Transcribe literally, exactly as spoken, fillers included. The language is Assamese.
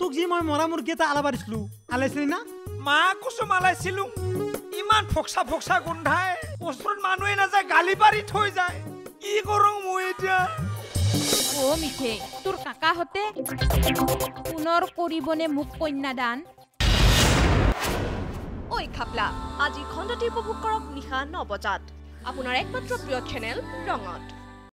তোক যি মই মৰা মুৰ্গী এটা আলাব দিছিলো আলাইছিলি না মা কুসুম আলাইছিলো ইমান ফকসা ফকসা গোন্ধাই ওচৰত মানুহে নাযায় গালি পাৰি থৈ যায় কি কৰোঁ মই এতিয়া ও মিঠে তোৰ কাকাহঁতে পুনৰ কৰিবনে মোক কন্যাদান ঐ খাপলা আজি খণ্ডটি উপভোগ কৰক নিশা ন বজাত আপোনাৰ একমাত্ৰ প্ৰিয় চেনেল ৰঙত